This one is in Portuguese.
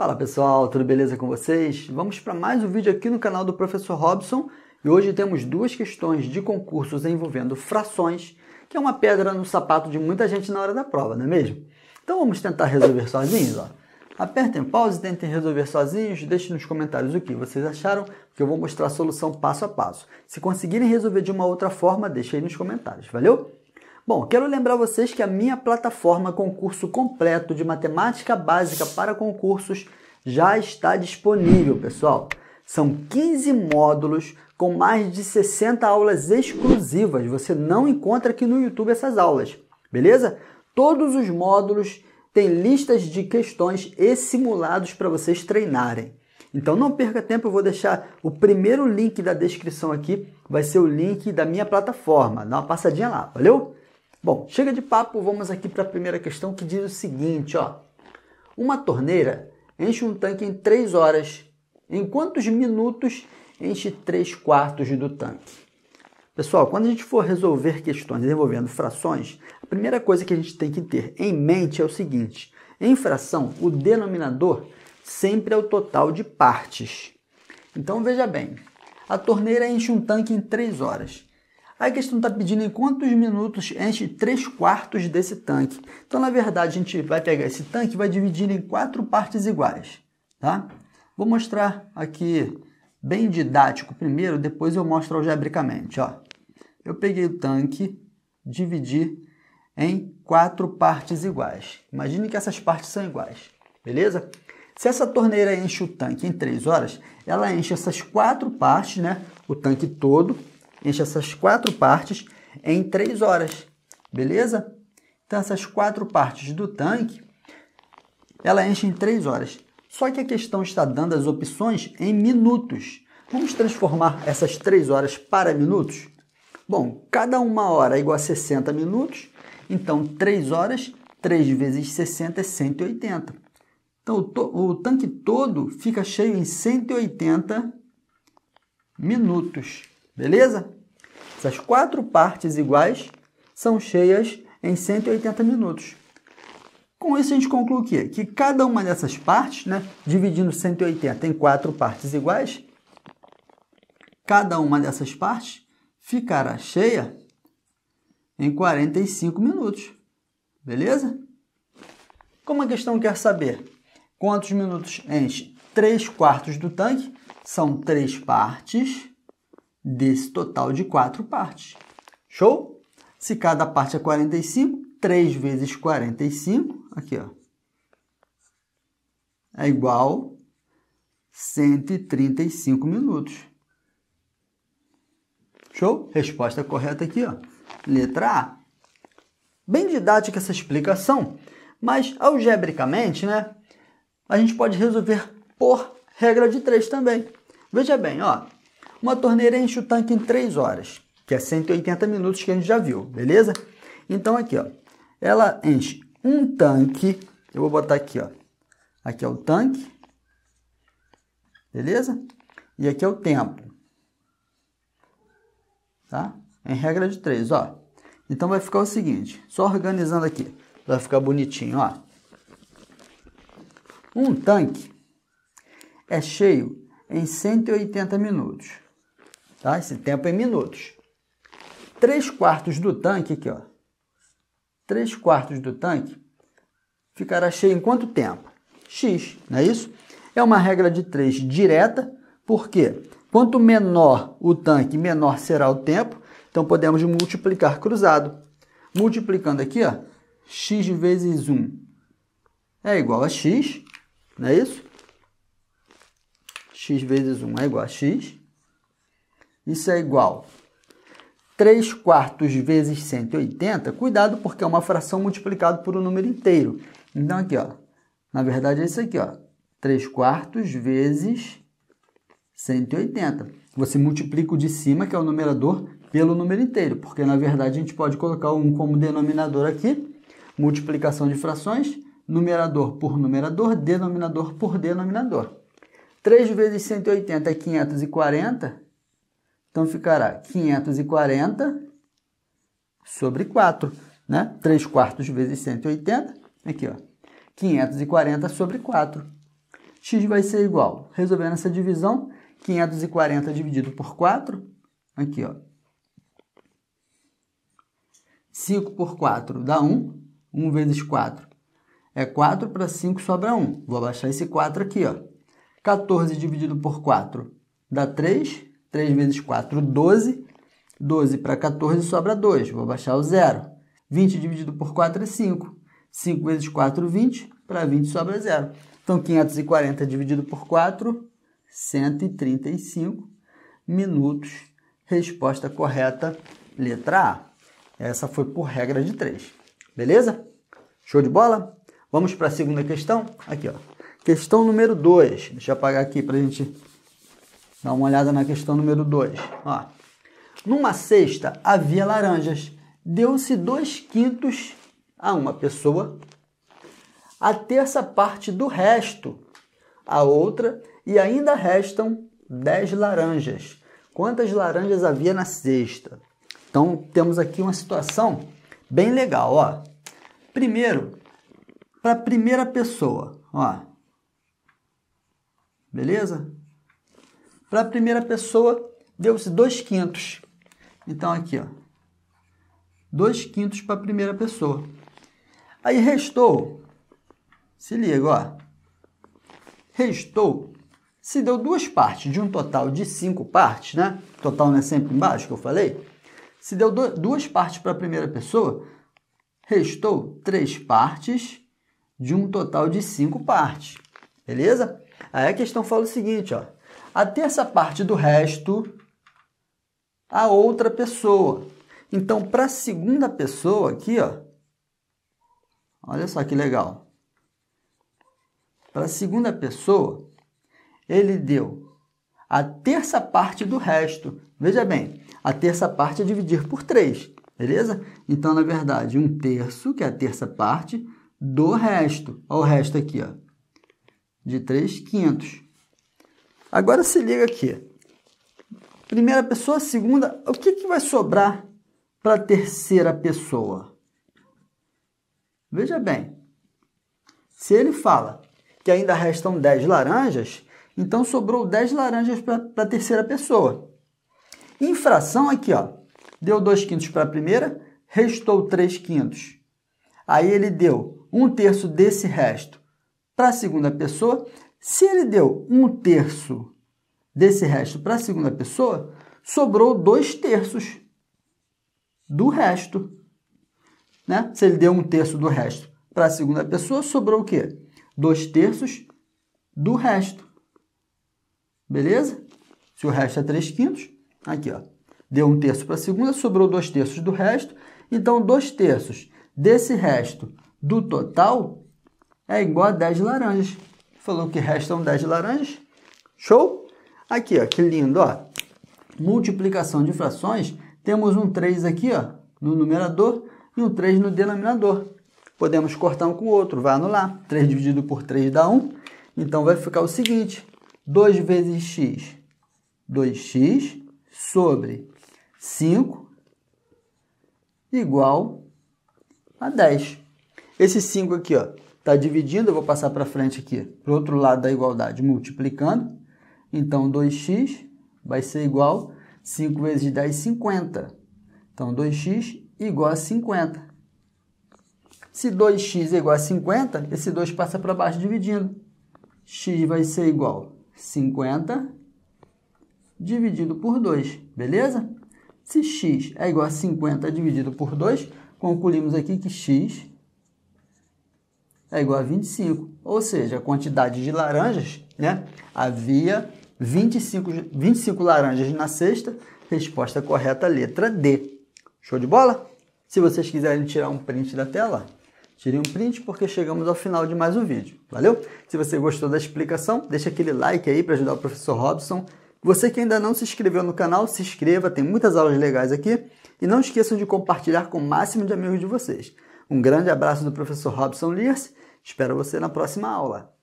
Fala pessoal, tudo beleza com vocês? Vamos para mais um vídeo aqui no canal do Professor Robson e hoje temos duas questões de concursos envolvendo frações, que é uma pedra no sapato de muita gente na hora da prova, não é mesmo? Então vamos tentar resolver sozinhos, ó. Apertem pause, tentem resolver sozinhos, deixem nos comentários o que vocês acharam, que eu vou mostrar a solução passo a passo. Se conseguirem resolver de uma outra forma, deixem aí nos comentários, valeu? Bom, quero lembrar vocês que a minha plataforma Concurso Completo de Matemática Básica para Concursos já está disponível, pessoal. São 15 módulos com mais de 60 aulas exclusivas. Você não encontra aqui no YouTube essas aulas, beleza? Todos os módulos têm listas de questões e simulados para vocês treinarem. Então não perca tempo, eu vou deixar o primeiro link da descrição aqui, vai ser o link da minha plataforma. Dá uma passadinha lá, valeu? Bom, chega de papo, vamos aqui para a primeira questão que diz o seguinte, ó. Uma torneira enche um tanque em 3 horas. Em quantos minutos enche 3/4 do tanque? Pessoal, quando a gente for resolver questões envolvendo frações, a primeira coisa que a gente tem que ter em mente é o seguinte. Em fração, o denominador sempre é o total de partes. Então, veja bem, a torneira enche um tanque em 3 horas. A questão está pedindo em quantos minutos enche 3/4 desse tanque. Então, na verdade, a gente vai pegar esse tanque e vai dividir em 4 partes iguais. Tá? Vou mostrar aqui bem didático primeiro, depois eu mostro algebricamente. Ó. Eu peguei o tanque, dividi em 4 partes iguais. Imagine que essas partes são iguais, beleza? Se essa torneira enche o tanque em 3 horas, ela enche essas 4 partes, né? O tanque todo, enche essas 4 partes em 3 horas, beleza? Então, essas 4 partes do tanque, ela enche em 3 horas. Só que a questão está dando as opções em minutos. Vamos transformar essas 3 horas para minutos? Bom, cada 1 hora é igual a 60 minutos, então 3 horas, 3 vezes 60 é 180. Então, o tanque todo fica cheio em 180 minutos. Beleza? Essas 4 partes iguais são cheias em 180 minutos. Com isso, a gente conclui o quê? Que cada uma dessas partes, né, dividindo 180 em 4 partes iguais, cada uma dessas partes ficará cheia em 45 minutos. Beleza? Como a questão quer saber quantos minutos enche 3/4 do tanque, são 3 partes desse total de 4 partes. Show? Se cada parte é 45, 3 vezes 45, aqui, ó, é igual a 135 minutos. Show? Resposta correta aqui, ó. Letra A. Bem didática essa explicação, mas algebricamente, né, a gente pode resolver por regra de 3 também. Veja bem, ó. Uma torneira enche o tanque em 3 horas, que é 180 minutos que a gente já viu, beleza? Então, aqui, ó, ela enche um tanque, eu vou botar aqui, ó, aqui é o tanque, beleza? E aqui é o tempo, tá? Em regra de 3, ó. Então, vai ficar o seguinte, só organizando aqui, vai ficar bonitinho, ó. Um tanque é cheio em 180 minutos. Tá? Esse tempo é em minutos. 3/4 do tanque, aqui, ó. 3/4 do tanque ficará cheio em quanto tempo? X, não é isso? É uma regra de 3 direta, porque quanto menor o tanque, menor será o tempo. Então, podemos multiplicar cruzado. Multiplicando aqui, ó, x vezes 1 é igual a x, não é isso? X vezes 1 é igual a x. Isso é igual a 3/4 vezes 180. Cuidado, porque é uma fração multiplicada por um número inteiro. Então, aqui, ó, na verdade é isso aqui, ó, 3/4 vezes 180. Você multiplica o de cima, que é o numerador, pelo número inteiro, porque, na verdade, a gente pode colocar um como denominador aqui, multiplicação de frações, numerador por numerador, denominador por denominador. 3 vezes 180 é 540, então ficará 540 sobre 4, né? 3/4 vezes 180, aqui, ó, 540 sobre 4. x vai ser igual, resolvendo essa divisão, 540 dividido por 4, aqui ó, 5 por 4 dá 1, 1 vezes 4 é 4, para 5 sobra 1, vou abaixar esse 4 aqui ó, 14 dividido por 4 dá 3, 3 vezes 4, 12, 12 para 14 sobra 2, vou baixar o 0. 20 dividido por 4 é 5. 5 vezes 4, 20, para 20 sobra 0. Então, 540 dividido por 4, 135 minutos. Resposta correta, letra A. Essa foi por regra de 3. Beleza? Show de bola? Vamos para a segunda questão? Aqui, ó. Questão número 2. Deixa eu apagar aqui para a gente dar uma olhada na questão número 2. Ó. Numa cesta havia laranjas. Deu-se 2/5 a uma pessoa, a terça parte do resto a outra, e ainda restam 10 laranjas. Quantas laranjas havia na cesta? Então, temos aqui uma situação bem legal. Ó. Primeiro, para a primeira pessoa. Ó. Beleza? Para a primeira pessoa, deu-se 2/5. Então, aqui, ó, 2/5 para a primeira pessoa. Aí restou, se liga, ó, restou, se deu 2 partes de um total de 5 partes, né? Total não é sempre embaixo que eu falei. Se deu 2 partes para a primeira pessoa, restou 3 partes de um total de 5 partes. Beleza? Aí a questão fala o seguinte, ó, a terça parte do resto a outra pessoa. Então, para a segunda pessoa aqui, ó, olha só que legal. Para a segunda pessoa, ele deu a terça parte do resto. Veja bem, a terça parte é dividir por 3, beleza? Então, na verdade, 1/3, que é a terça parte, do resto. Olha o resto aqui, ó, de 3/5. Agora se liga aqui. Primeira pessoa, segunda, o que vai sobrar para a terceira pessoa? Veja bem, se ele fala que ainda restam 10 laranjas, então sobrou 10 laranjas para a terceira pessoa. Em fração aqui, ó, deu 2/5 para a primeira, restou 3/5. Aí ele deu 1/3 desse resto para a segunda pessoa. Se ele deu 1/3 desse resto para a segunda pessoa, sobrou 2/3 do resto. Né? Se ele deu 1/3 do resto para a segunda pessoa, sobrou o quê? 2/3 do resto. Beleza? Se o resto é 3/5, aqui, ó, deu 1/3 para a segunda, sobrou 2/3 do resto. Então, 2/3 desse resto do total é igual a 10 laranjas. Falou que restam 10 laranjas. Show? Aqui, ó, que lindo, ó. Multiplicação de frações, temos um 3 aqui, ó, no numerador e um 3 no denominador. Podemos cortar um com o outro, vai anular. 3 dividido por 3 dá 1. Então, vai ficar o seguinte, 2 vezes x, 2x sobre 5 igual a 10. Esse 5 aqui, ó, está dividindo, eu vou passar para frente aqui, para o outro lado da igualdade, multiplicando. Então, 2x vai ser igual a 5 vezes 10, 50. Então, 2x igual a 50. Se 2x é igual a 50, esse 2 passa para baixo dividindo. X vai ser igual a 50 dividido por 2, beleza? Se x é igual a 50 dividido por 2, concluímos aqui que x é igual a 25. Ou seja, a quantidade de laranjas, né? Havia 25 laranjas na cesta. Resposta correta, letra D. Show de bola? Se vocês quiserem tirar um print da tela, tirem um print porque chegamos ao final de mais um vídeo. Valeu? Se você gostou da explicação, deixa aquele like aí para ajudar o professor Robson. Você que ainda não se inscreveu no canal, se inscreva, tem muitas aulas legais aqui. E não esqueçam de compartilhar com o máximo de amigos de vocês. Um grande abraço do professor Robson Lierce. Espero você na próxima aula.